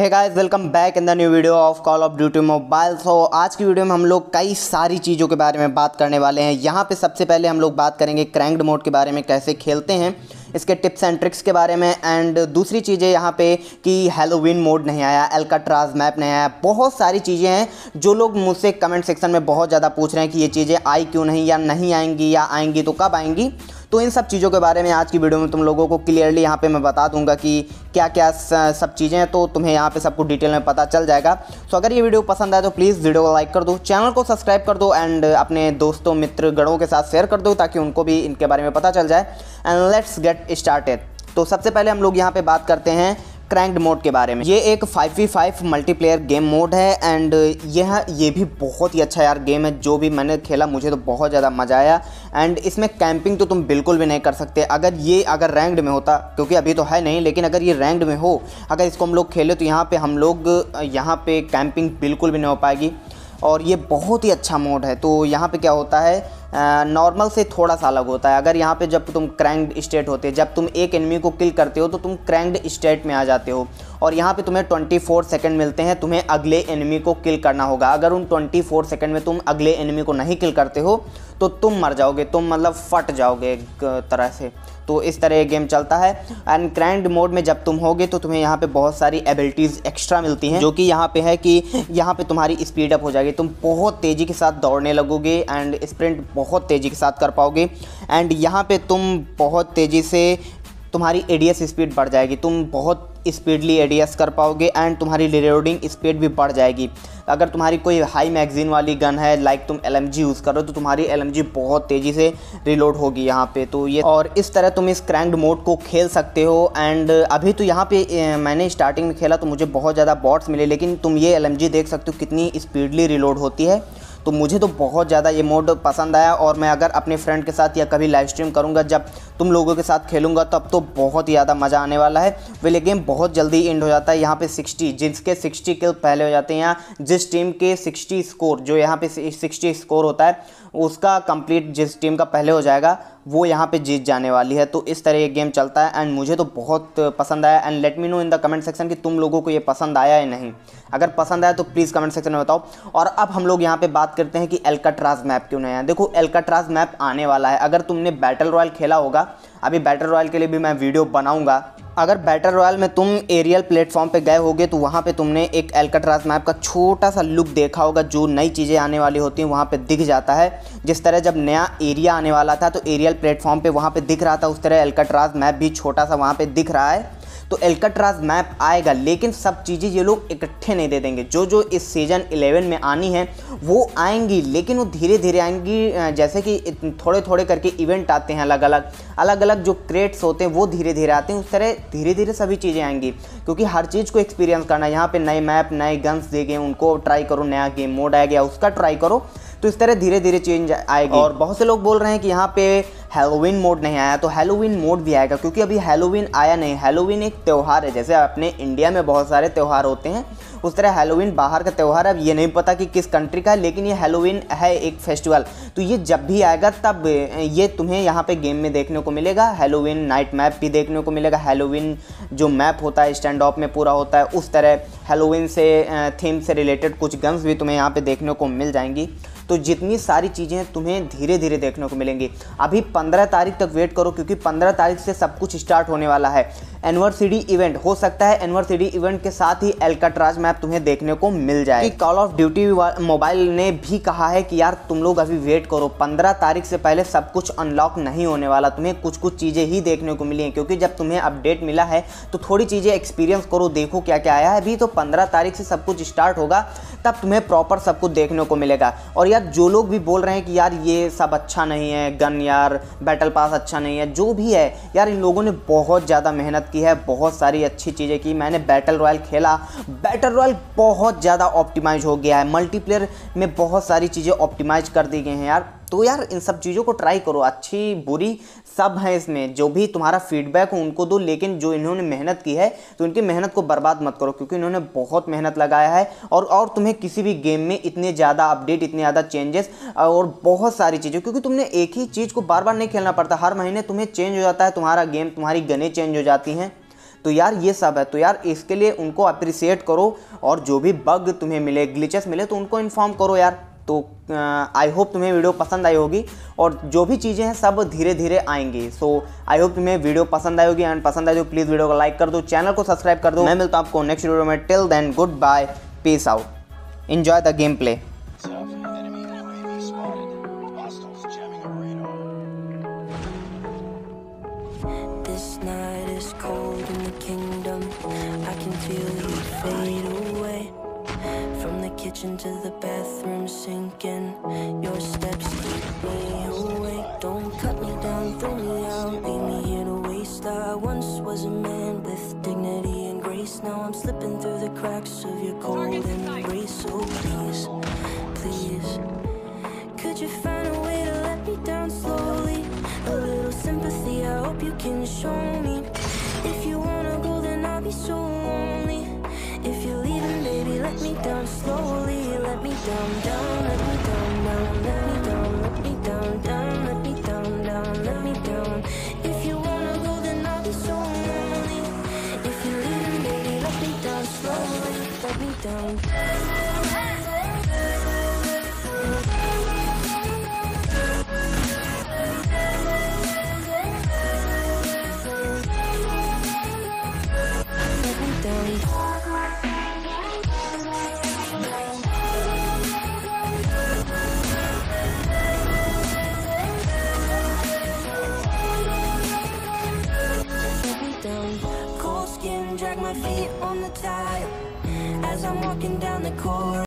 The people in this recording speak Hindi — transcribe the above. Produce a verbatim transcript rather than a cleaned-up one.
Hey guys, welcome back in the new video of Call of Duty mobile. So आज की वीडियो में हम लोग कई सारी चीज़ों के बारे में बात करने वाले हैं। यहाँ पे सबसे पहले हम लोग बात करेंगे क्रैंक्ड मोड के बारे में, कैसे खेलते हैं, इसके टिप्स एंड ट्रिक्स के बारे में। एंड दूसरी चीज़ें यहाँ पे कि हैलोवीन मोड नहीं आया, अल्काट्राज मैप नहीं आया, बहुत सारी चीज़ें हैं जो लोग मुझसे कमेंट सेक्शन में बहुत ज़्यादा पूछ रहे हैं कि ये चीज़ें आई क्यों नहीं, या नहीं आएंगी, या आएंगी तो कब आएंगी। तो इन सब चीज़ों के बारे में आज की वीडियो में तुम लोगों को क्लियरली यहाँ पे मैं बता दूंगा कि क्या क्या सब चीज़ें हैं, तो तुम्हें यहाँ पे सब कुछ डिटेल में पता चल जाएगा। सो अगर ये वीडियो पसंद आए तो प्लीज़ वीडियो को लाइक कर दो, चैनल को सब्सक्राइब कर दो एंड अपने दोस्तों मित्र गणों के साथ शेयर कर दो ताकि उनको भी इनके बारे में पता चल जाए। And let's get started. तो सबसे पहले हम लोग यहाँ पे बात करते हैं क्रैंक्ड मोड के बारे में। ये एक five v five multiplayer game mode है एंड यह ये भी बहुत ही अच्छा यार गेम है। जो भी मैंने खेला मुझे तो बहुत ज़्यादा मज़ा आया। एंड इसमें कैंपिंग तो तुम बिल्कुल भी नहीं कर सकते। अगर ये अगर रैंक्ड में होता, क्योंकि अभी तो है नहीं, लेकिन अगर ये रैंक्ड में हो, अगर इसको हम लोग खेले तो यहाँ पे हम लोग यहाँ पे कैंपिंग बिल्कुल भी नहीं हो पाएगी। और ये बहुत ही अच्छा मोड है। तो यहाँ पे क्या होता है, नॉर्मल से थोड़ा सा अलग होता है। अगर यहाँ पे जब तुम क्रैंक्ड स्टेट होते हैं, जब तुम एक एनिमी को किल करते हो तो तुम क्रैंक्ड स्टेट में आ जाते हो और यहाँ पे तुम्हें चौबीस सेकंड मिलते हैं, तुम्हें अगले एनिमी को किल करना होगा। अगर उन चौबीस सेकंड में तुम अगले एनिमी को नहीं किल करते हो तो तुम मर जाओगे, तुम मतलब फट जाओगे एक तरह से। तो इस तरह ये गेम चलता है। एंड क्रैंक्ड मोड में जब तुम होगे तो तुम्हें यहाँ पे बहुत सारी एबिलिटीज़ एक्स्ट्रा मिलती हैं, जो कि यहाँ पे है कि यहाँ पे तुम्हारी स्पीड अप हो जाएगी, तुम बहुत तेज़ी के साथ दौड़ने लगोगे एंड स्प्रिंट बहुत तेज़ी के साथ कर पाओगे। एंड यहाँ पे तुम बहुत तेज़ी से तुम्हारी एडीएस स्पीड बढ़ जाएगी, तुम बहुत स्पीडली एडीएस कर पाओगे एंड तुम्हारी रिलोडिंग स्पीड भी बढ़ जाएगी। अगर तुम्हारी कोई हाई मैगजीन वाली गन है, लाइक तुम एलएमजी यूज़ करो, तो तुम्हारी एलएमजी बहुत तेज़ी से रिलोड होगी यहाँ पे। तो ये और इस तरह तुम इस क्रैंक्ड मोड को खेल सकते हो। एंड अभी तो यहाँ पे मैंने स्टार्टिंग में खेला तो मुझे बहुत ज़्यादा बॉट्स मिले, लेकिन तुम ये एलएमजी देख सकते हो कितनी स्पीडली रिलोड होती है। तो मुझे तो बहुत ज़्यादा ये मोड पसंद आया। और मैं अगर अपने फ्रेंड के साथ या कभी लाइव स्ट्रीम करूँगा, जब तुम लोगों के साथ खेलूँगा, तब तो बहुत ही ज़्यादा मज़ा आने वाला है। वे ये गेम बहुत जल्दी एंड हो जाता है। यहाँ पे साठ, जिसके साठ किल पहले हो जाते हैं, या जिस टीम के साठ स्कोर, जो यहाँ पे साठ स्कोर होता है, उसका कंप्लीट जिस टीम का पहले हो जाएगा वो यहाँ पे जीत जाने वाली है। तो इस तरह ये गेम चलता है एंड मुझे तो बहुत पसंद आया। And let me know in the comment section कि तुम लोगों को ये पसंद आया या नहीं। अगर पसंद आया तो प्लीज़ कमेंट सेक्शन में बताओ। और अब हम लोग यहाँ पे बात करते हैं कि अल्काट्राज मैप क्यों नहीं आया। देखो, अल्काट्राज मैप आने वाला है। अगर तुमने बैटल रॉयल खेला होगा, अभी बैटल रॉयल के लिए भी मैं वीडियो बनाऊंगा। अगर बैटल रॉयल में तुम एरियल प्लेटफॉर्म पे गए होगे तो वहाँ पे तुमने एक अल्काट्राज मैप का छोटा सा लुक देखा होगा। जो नई चीज़ें आने वाली होती हैं वहाँ पे दिख जाता है। जिस तरह जब नया एरिया आने वाला था तो एरियल प्लेटफॉर्म पे वहाँ पे दिख रहा था, उस तरह अल्काट्राज मैप भी छोटा सा वहाँ पे दिख रहा है। तो अल्काट्राज मैप आएगा, लेकिन सब चीज़ें ये लोग इकट्ठे नहीं दे देंगे। जो जो इस सीज़न इलेवन में आनी है वो आएंगी, लेकिन वो धीरे धीरे आएंगी। जैसे कि थोड़े थोड़े करके इवेंट आते हैं, अलग अलग अलग अलग जो क्रेट्स होते हैं वो धीरे धीरे आते हैं, उस तरह धीरे धीरे सभी चीज़ें आएंगी। क्योंकि हर चीज़ को एक्सपीरियंस करना है। यहाँ पे नए मैप, नए गन्स दे गए, उनको ट्राई करो। नया गेम मोड आ गया, उसका ट्राई करो। तो इस तरह धीरे धीरे चेंज आएगी। और बहुत से लोग बोल रहे हैं कि यहाँ पे हैलोवीन मोड नहीं आया, तो हैलोवीन मोड भी आएगा, क्योंकि अभी हैलोवीन आया नहीं। हैलोवीन एक त्यौहार है, जैसे अपने इंडिया में बहुत सारे त्यौहार होते हैं, उस तरह हैलोवीन बाहर का त्यौहार है। अब ये नहीं पता कि किस कंट्री का है, लेकिन ये हैलोवीन है एक फेस्टिवल। तो ये जब भी आएगा तब ये तुम्हें यहाँ पे गेम में देखने को मिलेगा। हैलोवीन नाइट मैप भी देखने को मिलेगा। हैलोवीन जो मैप होता है स्टैंड ऑफ में पूरा होता है, उस तरह हैलोवीन से थीम से रिलेटेड कुछ गन्स भी तुम्हें यहाँ पे देखने को मिल जाएंगी। तो जितनी सारी चीज़ें तुम्हें धीरे धीरे देखने को मिलेंगी। अभी पंद्रह तारीख तक वेट करो, क्योंकि पंद्रह तारीख से सब कुछ स्टार्ट होने वाला है। एनिवर्सरी इवेंट हो सकता है, एनिवर्सरी इवेंट के साथ ही अल्काट्राज मैप तुम्हें देखने को मिल जाए। कॉल ऑफ ड्यूटी मोबाइल ने भी कहा है कि यार तुम लोग अभी वेट करो, पंद्रह तारीख से पहले सब कुछ अनलॉक नहीं होने वाला, तुम्हें कुछ कुछ चीज़ें ही देखने को मिली हैं। क्योंकि जब तुम्हें अपडेट मिला है तो थोड़ी चीज़ें एक्सपीरियंस करो, देखो क्या क्या आया है। अभी तो पंद्रह तारीख से सब कुछ स्टार्ट होगा, तब तुम्हें प्रॉपर सब कुछ देखने को मिलेगा। और यार जो लोग भी बोल रहे हैं कि यार ये सब अच्छा नहीं है, गन यार बैटल पास अच्छा नहीं है, जो भी है यार, इन लोगों ने बहुत ज़्यादा मेहनत की है, बहुत सारी अच्छी चीज़ें की। मैंने बैटल रॉयल खेला, बैटल रॉयल बहुत ज़्यादा ऑप्टिमाइज हो गया है। मल्टीप्लेयर में बहुत सारी चीज़ें ऑप्टिमाइज कर दी गई हैं यार। तो यार इन सब चीज़ों को ट्राई करो, अच्छी बुरी सब है इसमें। जो भी तुम्हारा फीडबैक हो उनको दो, लेकिन जो इन्होंने मेहनत की है तो इनकी मेहनत को बर्बाद मत करो, क्योंकि इन्होंने बहुत मेहनत लगाया है। और और तुम्हें किसी भी गेम में इतने ज़्यादा अपडेट, इतने ज़्यादा चेंजेस और बहुत सारी चीज़ें, क्योंकि तुमने एक ही चीज़ को बार बार नहीं खेलना पड़ता। हर महीने तुम्हें चेंज हो जाता है तुम्हारा गेम, तुम्हारी गनें चेंज हो जाती हैं। तो यार ये सब है। तो यार इसके लिए उनको अप्रिसिएट करो, और जो भी बग तुम्हें मिले, ग्लिचेस मिले, तो उनको इन्फॉर्म करो यार। तो आई होप तुम्हें वीडियो पसंद आई होगी, और जो भी चीज़ें हैं सब धीरे धीरे आएंगी। सो आई होप तुम्हें वीडियो पसंद आई होगी, एंड पसंद आए तो प्लीज़ वीडियो को लाइक कर दो, चैनल को सब्सक्राइब कर दो। मैं मिलता हूँ आपको नेक्स्ट वीडियो में। Till then good bye, peace out, enjoy the game play. Kitchen to the bathroom sinking, your steps keep me awake. Don't cut me down, throw me out, leave me here to waste. I once was a man with dignity and grace. Now I'm slipping through the cracks of your cold embrace. So please, please, could you find a way to let me down slowly? A little sympathy, I hope you can show me. If you wanna go, then I'll be so lonely. If you're leaving, baby, let me down slowly. Let me down, down, let me down, down, let me down, let me down, down, let me down, down, let me down. If you wanna go, then I'll be so lonely. If you're leaving, baby, let me down slowly. Let me down. Let me down. Cold skin, drag my feet on the tile as I'm walking down the corridor.